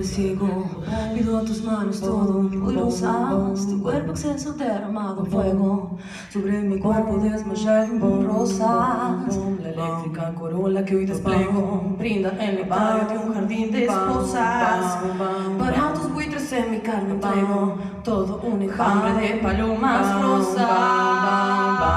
Padre ciego, pido a tus manos todo poderosas, tu cuerpo exceso derramado fuego, sobre mi cuerpo desmayado en rosas, la eléctrica corola que hoy despliego, brinda el nectario de un jardín de esposas, para tus buitres en mi carne entrego, todo un enjambre de palomas rosas.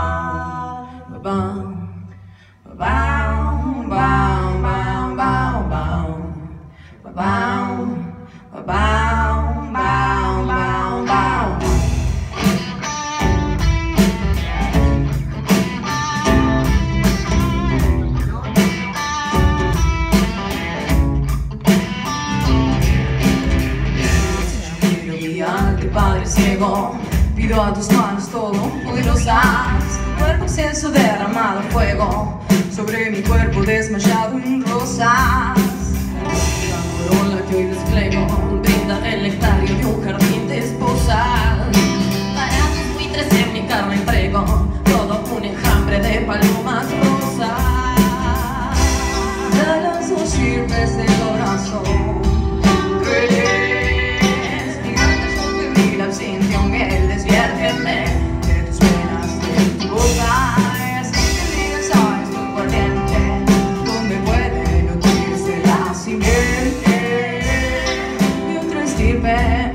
Padre ciego, pido a tus manos todo poderosas, cuerpo exceso derramado fuego, sobre mi cuerpo desmayado en rosas, la corola que hoy despliego, brinda el nectario de un jardín de esposas, para tus buitres en mi carne entrego, todo un enjambre de palomas rosas, de las dos sirves de corazón. Que desviérteme de tus penas, de tu boca, así que digas, sabes, tu corriente, donde puede nutrirse la simiente de otra estirpe.